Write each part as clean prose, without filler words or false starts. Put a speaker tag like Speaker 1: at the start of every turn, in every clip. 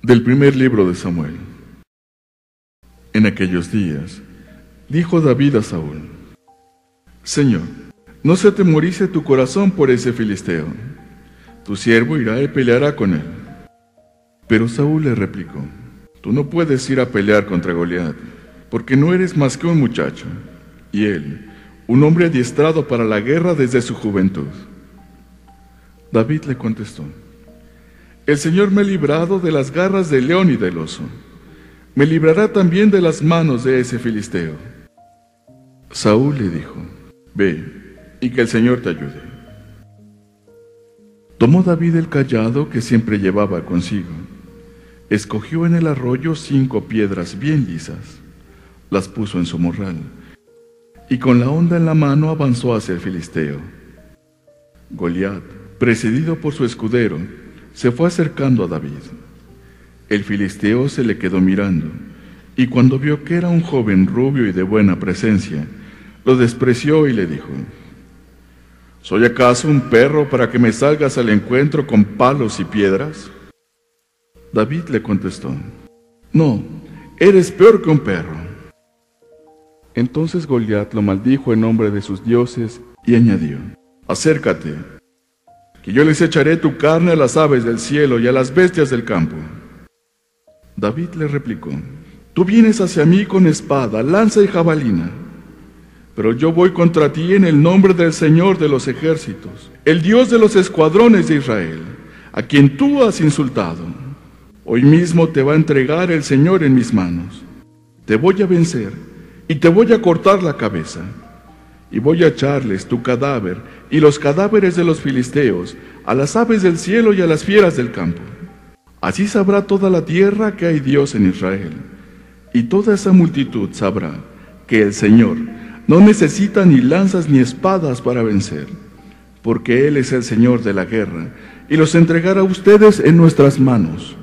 Speaker 1: Del primer libro de Samuel. En aquellos días, dijo David a Saúl: Señor, no se atemorice tu corazón por ese filisteo. Tu siervo irá y peleará con él. Pero Saúl le replicó: Tú no puedes ir a pelear contra Goliat, porque no eres más que un muchacho, y él, un hombre adiestrado para la guerra desde su juventud. David le contestó: El Señor me ha librado de las garras del león y del oso. Me librará también de las manos de ese filisteo. Saúl le dijo: Ve, y que el Señor te ayude. Tomó David el cayado que siempre llevaba consigo. Escogió en el arroyo 5 piedras bien lisas. Las puso en su morral, y con la honda en la mano avanzó hacia el filisteo. Goliat, precedido por su escudero, se fue acercando a David. El filisteo se le quedó mirando, y cuando vio que era un joven rubio y de buena presencia, lo despreció y le dijo: ¿Soy acaso un perro para que me salgas al encuentro con palos y piedras? David le contestó: No, eres peor que un perro. Entonces Goliat lo maldijo en nombre de sus dioses y añadió: Acércate, que yo les echaré tu carne a las aves del cielo y a las bestias del campo. David le replicó: Tú vienes hacia mí con espada, lanza y jabalina, pero yo voy contra ti en el nombre del Señor de los ejércitos, el Dios de los escuadrones de Israel, a quien tú has insultado. Hoy mismo te va a entregar el Señor en mis manos. Te voy a vencer y te voy a cortar la cabeza, y voy a echarles tu cadáver y los cadáveres de los filisteos a las aves del cielo y a las fieras del campo. Así sabrá toda la tierra que hay Dios en Israel, y toda esa multitud sabrá que el Señor no necesita ni lanzas ni espadas para vencer, porque Él es el Señor de la guerra, y los entregará a ustedes en nuestras manos.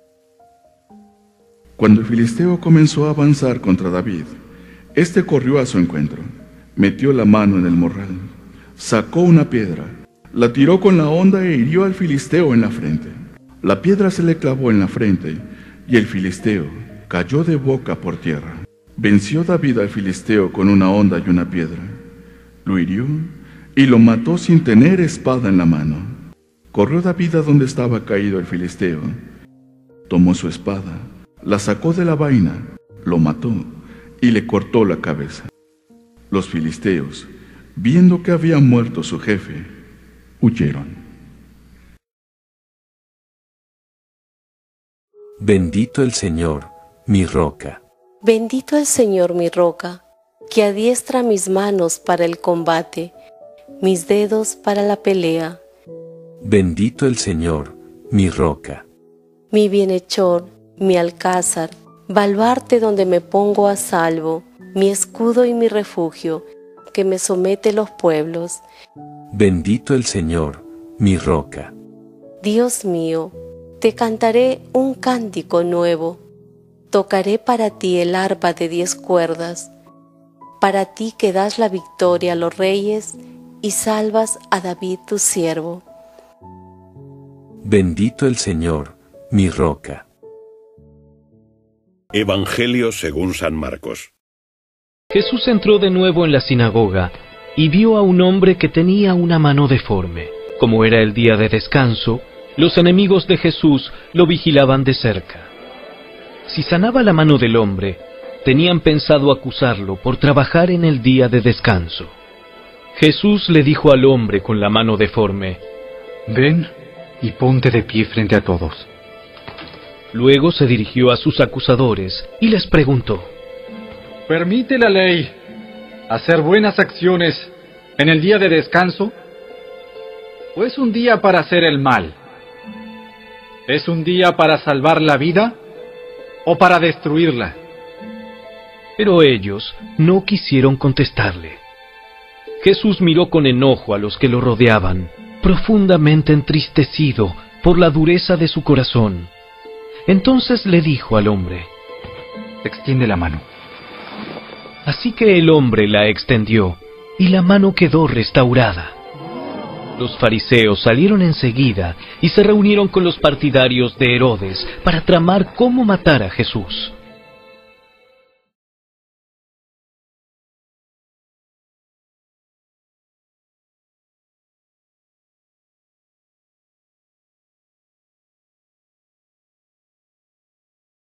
Speaker 1: Cuando el filisteo comenzó a avanzar contra David, éste corrió a su encuentro, metió la mano en el morral, sacó una piedra, la tiró con la honda e hirió al filisteo en la frente. La piedra se le clavó en la frente, y el filisteo cayó de boca por tierra. Venció David al filisteo con una honda y una piedra. Lo hirió y lo mató sin tener espada en la mano. Corrió David a donde estaba caído el filisteo. Tomó su espada, la sacó de la vaina, lo mató y le cortó la cabeza. Los filisteos, viendo que había muerto su jefe, huyeron.
Speaker 2: Bendito el Señor, mi roca.
Speaker 3: Bendito el Señor, mi roca, que adiestra mis manos para el combate, mis dedos para la pelea.
Speaker 2: Bendito el Señor, mi roca.
Speaker 3: Mi bienhechor, mi alcázar, baluarte donde me pongo a salvo, mi escudo y mi refugio, que me somete los pueblos.
Speaker 2: Bendito el Señor, mi roca.
Speaker 3: Dios mío, te cantaré un cántico nuevo. Tocaré para ti el arpa de 10 cuerdas, para ti que das la victoria a los reyes y salvas a David tu siervo.
Speaker 2: Bendito el Señor, mi roca.
Speaker 4: Evangelio según San Marcos.
Speaker 5: Jesús entró de nuevo en la sinagoga y vio a un hombre que tenía una mano deforme. Como era el día de descanso, los enemigos de Jesús lo vigilaban de cerca. Si sanaba la mano del hombre, tenían pensado acusarlo por trabajar en el día de descanso. Jesús le dijo al hombre con la mano deforme:
Speaker 6: Ven y ponte de pie frente a todos.
Speaker 5: Luego se dirigió a sus acusadores y les preguntó:
Speaker 6: ¿Permite la ley hacer buenas acciones en el día de descanso? ¿O es un día para hacer el mal? ¿Es un día para salvar la vida o para destruirla?
Speaker 5: Pero ellos no quisieron contestarle. Jesús miró con enojo a los que lo rodeaban, profundamente entristecido por la dureza de su corazón. Entonces le dijo al hombre:
Speaker 6: Extiende la mano.
Speaker 5: Así que el hombre la extendió, y la mano quedó restaurada. Los fariseos salieron enseguida y se reunieron con los partidarios de Herodes para tramar cómo matar a Jesús.